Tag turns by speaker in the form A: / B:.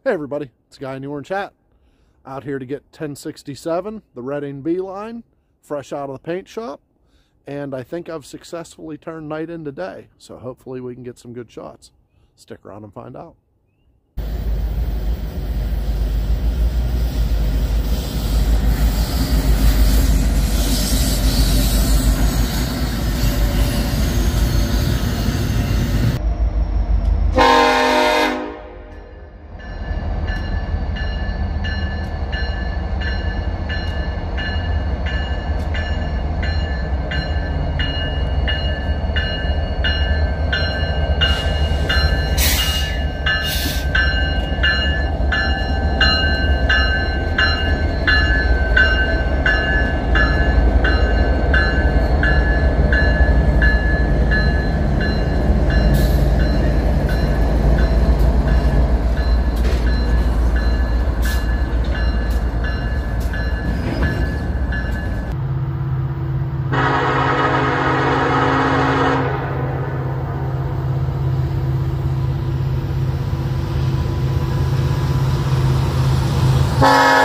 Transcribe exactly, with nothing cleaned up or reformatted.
A: Hey everybody, it's Guy in the Orange Hat, out here to get ten sixty-seven, the Reading B line, fresh out of the paint shop, and I think I've successfully turned night into day, so hopefully we can get some good shots. Stick around and find out.
B: Bye.